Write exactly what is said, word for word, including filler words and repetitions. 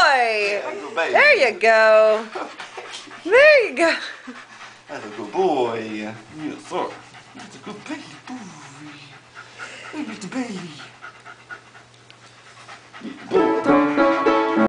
boy. Good baby. There you go. There you go. That's a good boy. Yes, sir. That's a good baby boy. Baby, the baby.